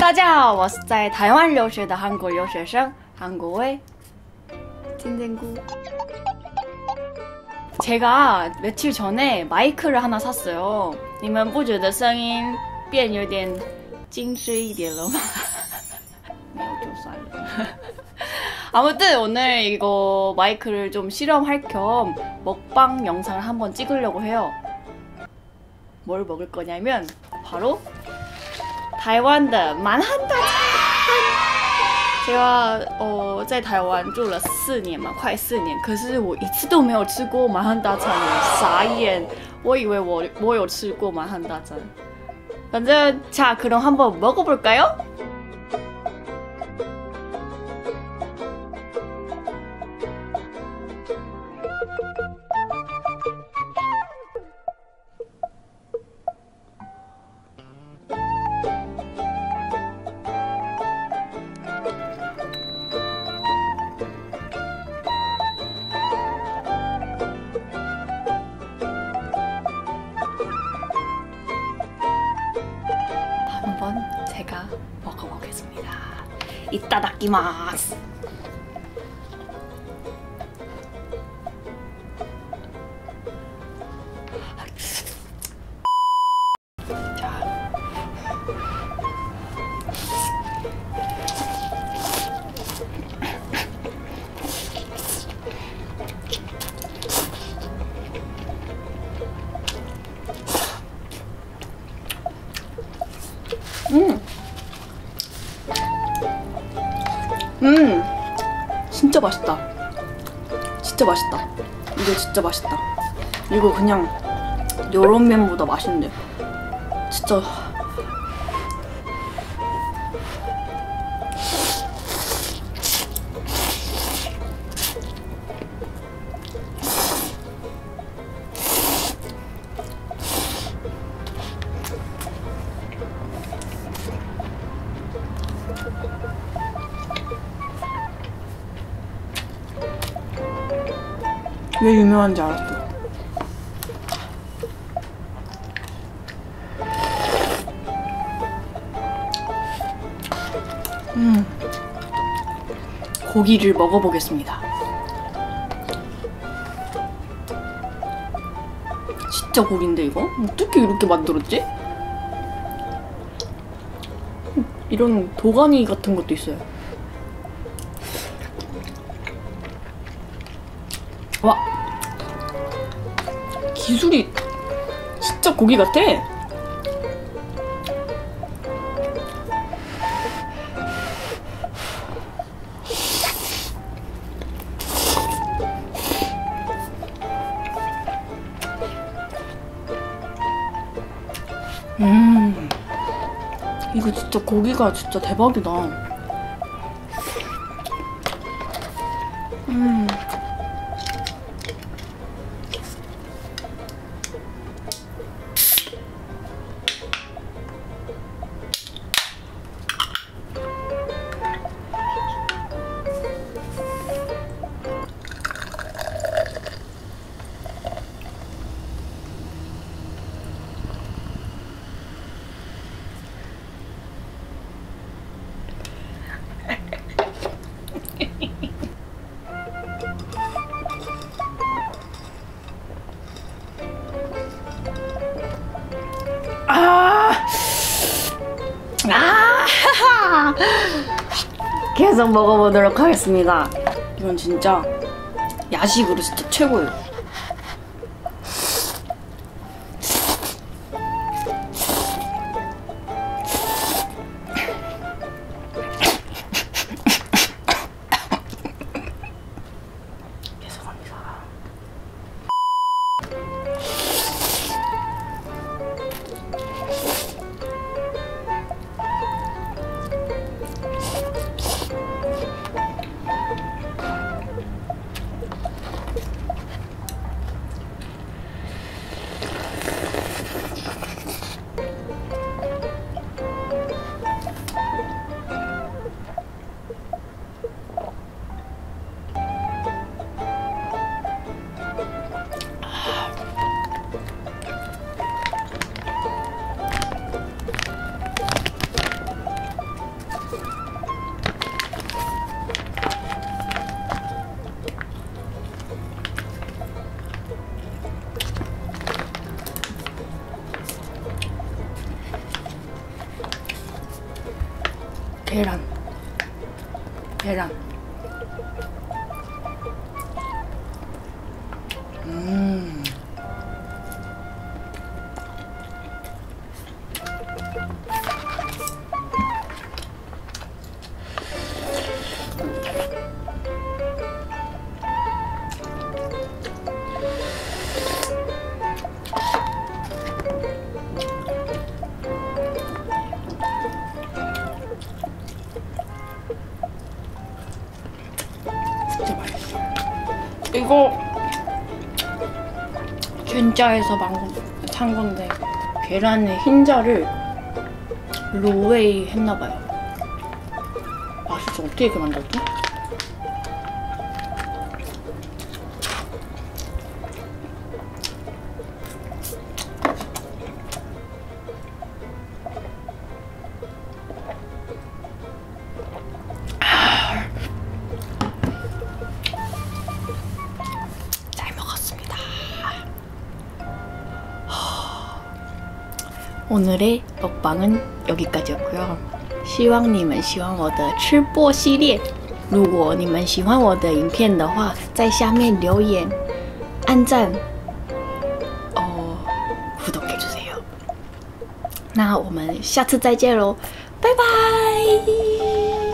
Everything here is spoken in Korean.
大家好，我是在台湾留学的韩国留学生，韩国의 찐친구. 제가 며칠 전에 마이크를 하나 샀어요. 你们不觉得声音变有点精致一点了吗？没有就算了。 아무튼 오늘 이거 마이크를 좀 실험할 겸 먹방 영상을 한번 찍으려고 해요. 뭘 먹을 거냐면 바로台湾的满汉大餐。제가 在台湾住了4年嘛，快4年，可是我一次都没有吃过满汉大餐，傻眼。我以为我有吃过满汉大餐。反正자 그럼 한번 먹어볼까요? 한번 제가 먹어보겠습니다. 이따다키마스. 진짜 맛있다. 진짜 맛있다. 이거 진짜 맛있다. 이거 그냥 요런 면보다 맛있는데 진짜. 왜 유명한지 알았어. 고기를 먹어보겠습니다. 진짜 고기인데 이거? 어떻게 이렇게 만들었지? 이런 도가니 같은 것도 있어요. 와, 기술이 진짜 고기 같아. 이거 진짜 고기가 진짜 대박이다. 계속 먹어보도록 하겠습니다. 이건 진짜 야식으로 진짜 최고예요. 죄송합니다. 계란. 진짜 맛있어. 이거 진짜에서 산 건데 계란의 흰자를 로웨이 했나봐요. 맛있어. 어떻게 이렇게 만들었지? 잘 먹었습니다. 오늘의 먹방은 여기까지였고요. 希望你们喜欢我的吃播系列。如果你们喜欢我的影片的话，在下面留言、按赞、구독해주세요。那我们下次再见喽，拜拜。